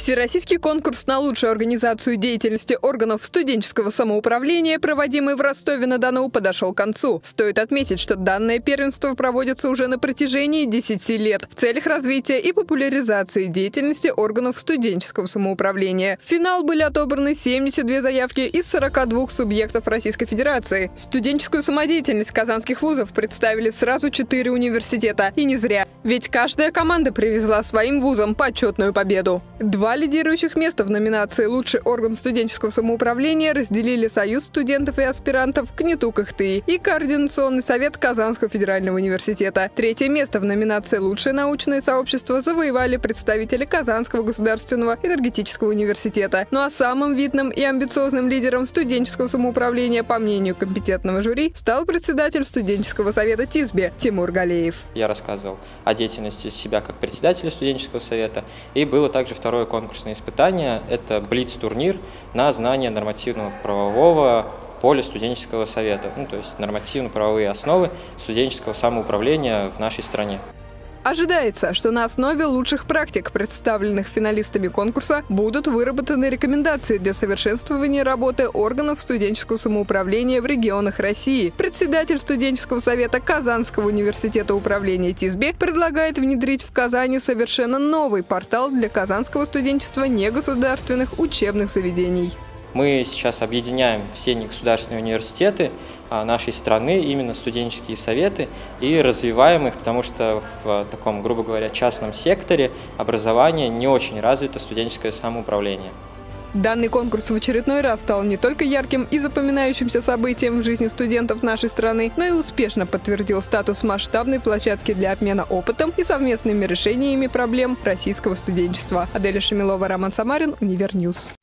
Всероссийский конкурс на лучшую организацию деятельности органов студенческого самоуправления, проводимый в Ростове-на-Дону, подошел к концу. Стоит отметить, что данное первенство проводится уже на протяжении 10 лет в целях развития и популяризации деятельности органов студенческого самоуправления. В финал были отобраны 72 заявки из 42 субъектов Российской Федерации. Студенческую самодеятельность казанских вузов представили сразу 4 университета. И не зря. Ведь каждая команда привезла своим вузам почетную победу. Два лидирующих места в номинации «Лучший орган студенческого самоуправления» разделили Союз студентов и аспирантов КНИТУ КХТИ и Координационный совет Казанского федерального университета. Третье место в номинации «Лучшее научное сообщество» завоевали представители Казанского государственного энергетического университета. Ну а самым видным и амбициозным лидером студенческого самоуправления, по мнению компетентного жюри, стал председатель студенческого совета ТИСБе Тимур Галеев. Я рассказывал о деятельности себя как председателя студенческого совета, и было также второе конкурсное испытание – это блиц-турнир на знание нормативного правового поля студенческого совета, то есть нормативно-правовые основы студенческого самоуправления в нашей стране. Ожидается, что на основе лучших практик, представленных финалистами конкурса, будут выработаны рекомендации для совершенствования работы органов студенческого самоуправления в регионах России. Председатель студенческого совета Казанского университета управления ТИСБе предлагает внедрить в Казани совершенно новый портал для казанского студенчества негосударственных учебных заведений. Мы сейчас объединяем все негосударственные университеты нашей страны, именно студенческие советы, и развиваем их, потому что в таком, грубо говоря, частном секторе образования не очень развито студенческое самоуправление. Данный конкурс в очередной раз стал не только ярким и запоминающимся событием в жизни студентов нашей страны, но и успешно подтвердил статус масштабной площадки для обмена опытом и совместными решениями проблем российского студенчества. Аделя Шамилова, Роман Самарин, Универньюз.